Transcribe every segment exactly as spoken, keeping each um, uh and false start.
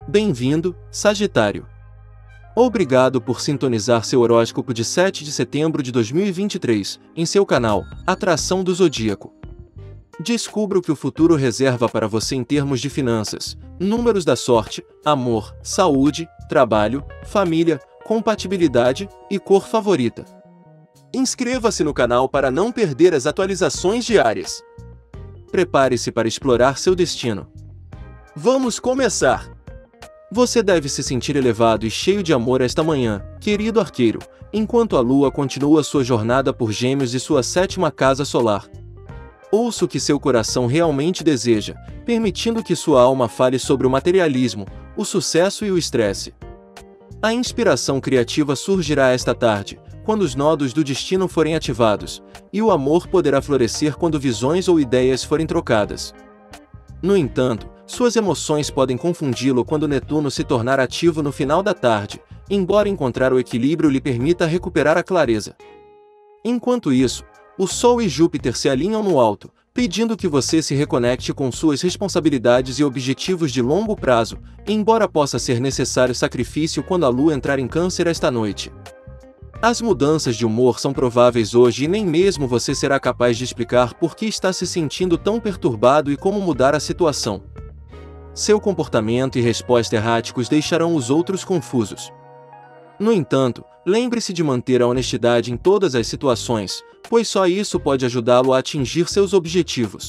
Bem-vindo, Sagitário. Obrigado por sintonizar seu horóscopo de sete de setembro de dois mil e vinte e três, em seu canal, Atração do Zodíaco. Descubra o que o futuro reserva para você em termos de finanças, números da sorte, amor, saúde, trabalho, família, compatibilidade e cor favorita. Inscreva-se no canal para não perder as atualizações diárias. Prepare-se para explorar seu destino. Vamos começar! Você deve se sentir elevado e cheio de amor esta manhã, querido arqueiro, enquanto a lua continua sua jornada por Gêmeos e sua sétima casa solar. Ouça o que seu coração realmente deseja, permitindo que sua alma fale sobre o materialismo, o sucesso e o estresse. A inspiração criativa surgirá esta tarde, quando os nodos do destino forem ativados, e o amor poderá florescer quando visões ou ideias forem trocadas. No entanto, suas emoções podem confundi-lo quando Netuno se tornar ativo no final da tarde, embora encontrar o equilíbrio lhe permita recuperar a clareza. Enquanto isso, o Sol e Júpiter se alinham no alto, pedindo que você se reconecte com suas responsabilidades e objetivos de longo prazo, embora possa ser necessário sacrifício quando a Lua entrar em Câncer esta noite. As mudanças de humor são prováveis hoje e nem mesmo você será capaz de explicar por que está se sentindo tão perturbado e como mudar a situação. Seu comportamento e resposta erráticos deixarão os outros confusos. No entanto, lembre-se de manter a honestidade em todas as situações, pois só isso pode ajudá-lo a atingir seus objetivos.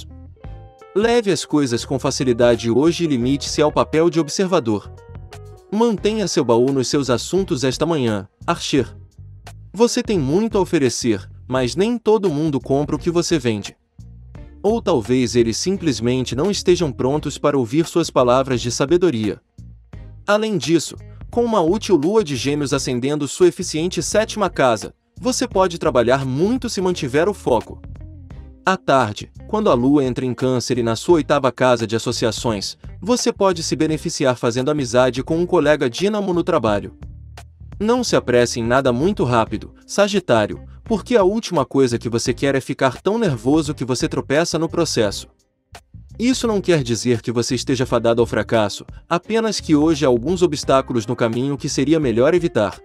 Leve as coisas com facilidade hoje e limite-se ao papel de observador. Mantenha seu baú nos seus assuntos esta manhã, Archer. Você tem muito a oferecer, mas nem todo mundo compra o que você vende. Ou talvez eles simplesmente não estejam prontos para ouvir suas palavras de sabedoria. Além disso, com uma útil lua de Gêmeos ascendendo sua eficiente sétima casa, você pode trabalhar muito se mantiver o foco. À tarde, quando a lua entra em Câncer e na sua oitava casa de associações, você pode se beneficiar fazendo amizade com um colega dínamo no trabalho. Não se apresse em nada muito rápido, Sagitário, porque a última coisa que você quer é ficar tão nervoso que você tropeça no processo. Isso não quer dizer que você esteja fadado ao fracasso, apenas que hoje há alguns obstáculos no caminho que seria melhor evitar.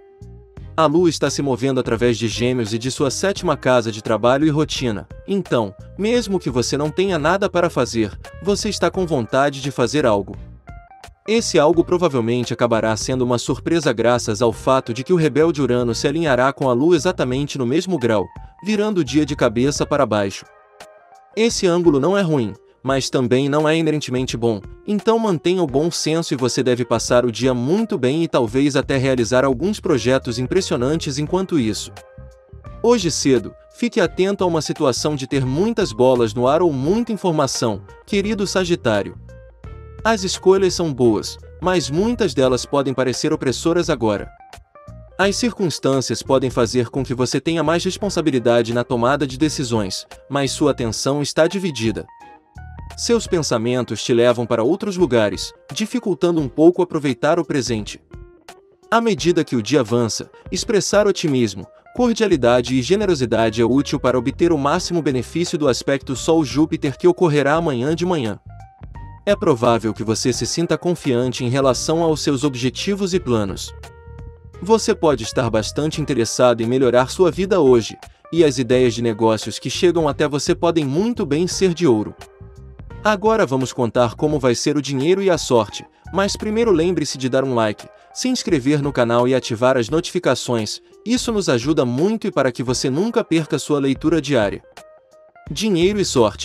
A Lua está se movendo através de Gêmeos e de sua sétima casa de trabalho e rotina, então, mesmo que você não tenha nada para fazer, você está com vontade de fazer algo. Esse algo provavelmente acabará sendo uma surpresa graças ao fato de que o rebelde Urano se alinhará com a Lua exatamente no mesmo grau, virando o dia de cabeça para baixo. Esse ângulo não é ruim, mas também não é inerentemente bom, então mantenha o bom senso e você deve passar o dia muito bem e talvez até realizar alguns projetos impressionantes enquanto isso. Hoje cedo, fique atento a uma situação de ter muitas bolas no ar ou muita informação, querido Sagitário. As escolhas são boas, mas muitas delas podem parecer opressoras agora. As circunstâncias podem fazer com que você tenha mais responsabilidade na tomada de decisões, mas sua atenção está dividida. Seus pensamentos te levam para outros lugares, dificultando um pouco aproveitar o presente. À medida que o dia avança, expressar otimismo, cordialidade e generosidade é útil para obter o máximo benefício do aspecto Sol-Júpiter que ocorrerá amanhã de manhã. É provável que você se sinta confiante em relação aos seus objetivos e planos. Você pode estar bastante interessado em melhorar sua vida hoje, e as ideias de negócios que chegam até você podem muito bem ser de ouro. Agora vamos contar como vai ser o dinheiro e a sorte, mas primeiro lembre-se de dar um like, se inscrever no canal e ativar as notificações, isso nos ajuda muito e para que você nunca perca sua leitura diária. Dinheiro e sorte.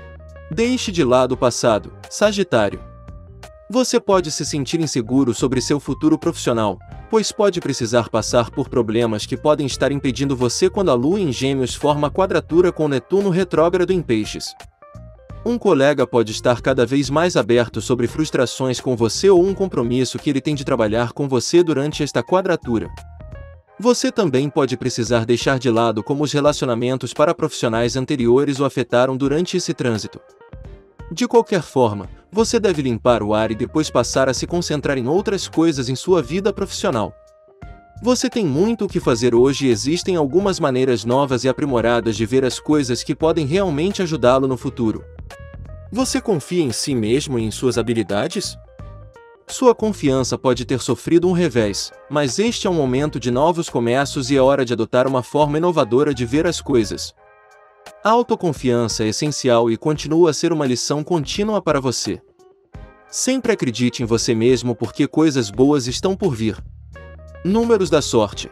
Deixe de lado o passado, Sagitário. Você pode se sentir inseguro sobre seu futuro profissional, pois pode precisar passar por problemas que podem estar impedindo você quando a Lua em Gêmeos forma quadratura com Netuno retrógrado em Peixes. Um colega pode estar cada vez mais aberto sobre frustrações com você ou um compromisso que ele tem de trabalhar com você durante esta quadratura. Você também pode precisar deixar de lado como os relacionamentos paraprofissionais anteriores o afetaram durante esse trânsito. De qualquer forma, você deve limpar o ar e depois passar a se concentrar em outras coisas em sua vida profissional. Você tem muito o que fazer hoje e existem algumas maneiras novas e aprimoradas de ver as coisas que podem realmente ajudá-lo no futuro. Você confia em si mesmo e em suas habilidades? Sua confiança pode ter sofrido um revés, mas este é um momento de novos começos e é hora de adotar uma forma inovadora de ver as coisas. A autoconfiança é essencial e continua a ser uma lição contínua para você. Sempre acredite em você mesmo porque coisas boas estão por vir. Números da sorte.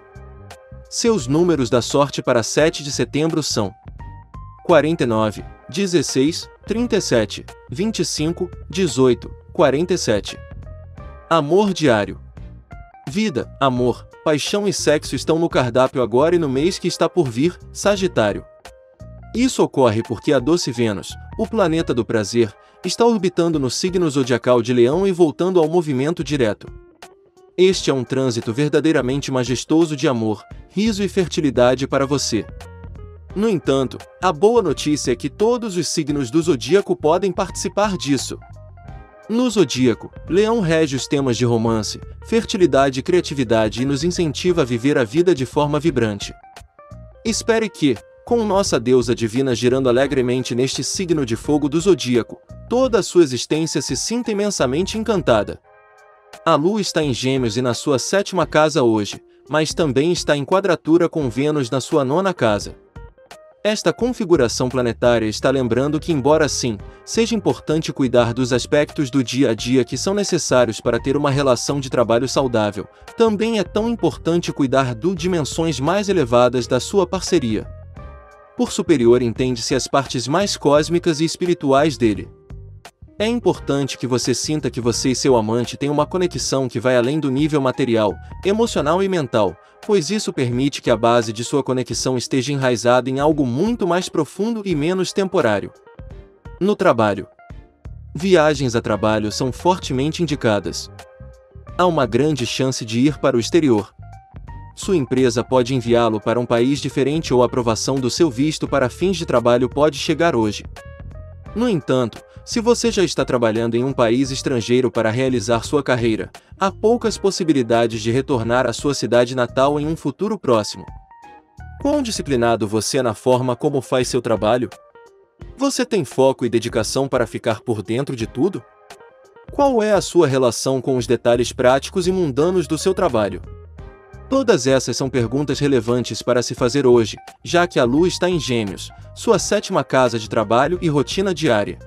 Seus números da sorte para sete de setembro são quarenta e nove, dezesseis, trinta e sete, vinte e cinco, dezoito, quarenta e sete. Amor diário. Vida, amor, paixão e sexo estão no cardápio agora e no mês que está por vir, Sagitário. Isso ocorre porque a doce Vênus, o planeta do prazer, está orbitando no signo zodiacal de Leão e voltando ao movimento direto. Este é um trânsito verdadeiramente majestoso de amor, riso e fertilidade para você. No entanto, a boa notícia é que todos os signos do zodíaco podem participar disso. No zodíaco, Leão rege os temas de romance, fertilidade e criatividade e nos incentiva a viver a vida de forma vibrante. Espere que, com nossa deusa divina girando alegremente neste signo de fogo do zodíaco, toda a sua existência se sinta imensamente encantada. A Lua está em Gêmeos e na sua sétima casa hoje, mas também está em quadratura com Vênus na sua nona casa. Esta configuração planetária está lembrando que, embora sim, seja importante cuidar dos aspectos do dia a dia que são necessários para ter uma relação de trabalho saudável, também é tão importante cuidar das dimensões mais elevadas da sua parceria. Por superior entende-se as partes mais cósmicas e espirituais dele. É importante que você sinta que você e seu amante têm uma conexão que vai além do nível material, emocional e mental, pois isso permite que a base de sua conexão esteja enraizada em algo muito mais profundo e menos temporário. No trabalho. Viagens a trabalho são fortemente indicadas. Há uma grande chance de ir para o exterior. Sua empresa pode enviá-lo para um país diferente ou a aprovação do seu visto para fins de trabalho pode chegar hoje. No entanto, se você já está trabalhando em um país estrangeiro para realizar sua carreira, há poucas possibilidades de retornar à sua cidade natal em um futuro próximo. Quão disciplinado você é na forma como faz seu trabalho? Você tem foco e dedicação para ficar por dentro de tudo? Qual é a sua relação com os detalhes práticos e mundanos do seu trabalho? Todas essas são perguntas relevantes para se fazer hoje, já que a Lua está em Gêmeos, sua sétima casa de trabalho e rotina diária.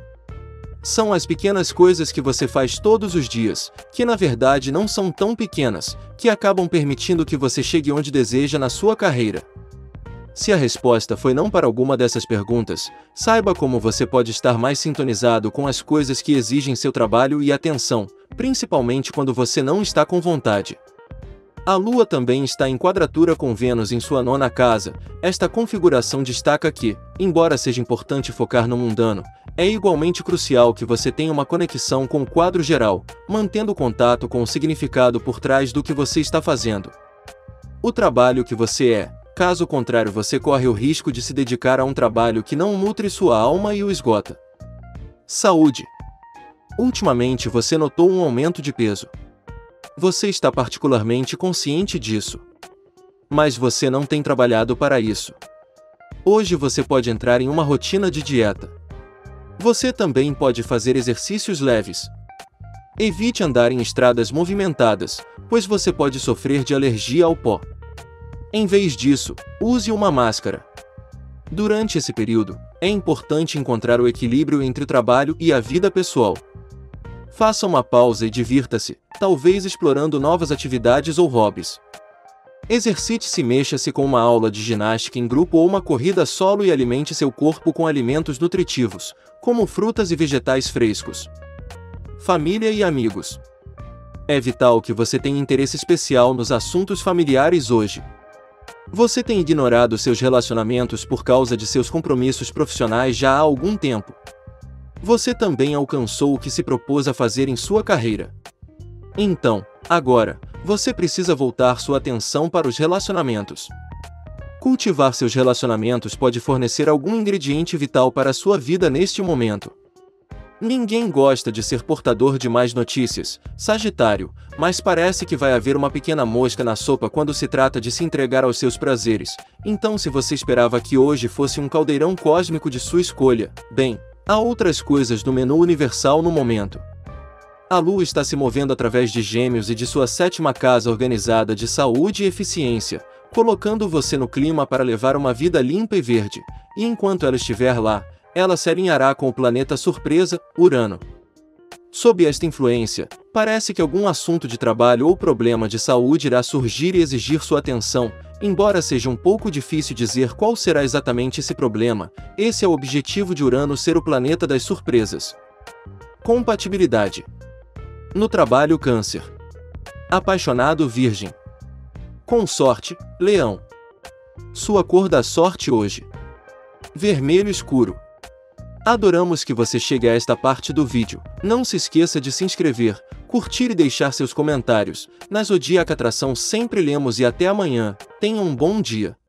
São as pequenas coisas que você faz todos os dias, que na verdade não são tão pequenas, que acabam permitindo que você chegue onde deseja na sua carreira. Se a resposta foi não para alguma dessas perguntas, saiba como você pode estar mais sintonizado com as coisas que exigem seu trabalho e atenção, principalmente quando você não está com vontade. A Lua também está em quadratura com Vênus em sua nona casa. Esta configuração destaca que, embora seja importante focar no mundano, é igualmente crucial que você tenha uma conexão com o quadro geral, mantendo contato com o significado por trás do que você está fazendo. O trabalho que você é, caso contrário você corre o risco de se dedicar a um trabalho que não nutre sua alma e o esgota. Saúde. Ultimamente você notou um aumento de peso. Você está particularmente consciente disso. Mas você não tem trabalhado para isso. Hoje você pode entrar em uma rotina de dieta. Você também pode fazer exercícios leves. Evite andar em estradas movimentadas, pois você pode sofrer de alergia ao pó. Em vez disso, use uma máscara. Durante esse período, é importante encontrar o equilíbrio entre o trabalho e a vida pessoal. Faça uma pausa e divirta-se, talvez explorando novas atividades ou hobbies. Exercite-se e mexa-se com uma aula de ginástica em grupo ou uma corrida solo e alimente seu corpo com alimentos nutritivos, como frutas e vegetais frescos. Família e amigos. É vital que você tenha interesse especial nos assuntos familiares hoje. Você tem ignorado seus relacionamentos por causa de seus compromissos profissionais já há algum tempo. Você também alcançou o que se propôs a fazer em sua carreira. Então, agora, você precisa voltar sua atenção para os relacionamentos. Cultivar seus relacionamentos pode fornecer algum ingrediente vital para a sua vida neste momento. Ninguém gosta de ser portador de más notícias, Sagitário, mas parece que vai haver uma pequena mosca na sopa quando se trata de se entregar aos seus prazeres. Então, se você esperava que hoje fosse um caldeirão cósmico de sua escolha, bem, há outras coisas no menu universal no momento. A Lua está se movendo através de Gêmeos e de sua sétima casa organizada de saúde e eficiência, colocando você no clima para levar uma vida limpa e verde, e enquanto ela estiver lá, ela se alinhará com o planeta surpresa, Urano. Sob esta influência, parece que algum assunto de trabalho ou problema de saúde irá surgir e exigir sua atenção, embora seja um pouco difícil dizer qual será exatamente esse problema. Esse é o objetivo de Urano ser o planeta das surpresas. Compatibilidade. No trabalho, Câncer. Apaixonado, Virgem. Consorte, Leão. Sua cor da sorte hoje: vermelho escuro. Adoramos que você chegue a esta parte do vídeo. Não se esqueça de se inscrever, curtir e deixar seus comentários. Na Zodíaca Atração sempre lemos e até amanhã. Tenha um bom dia.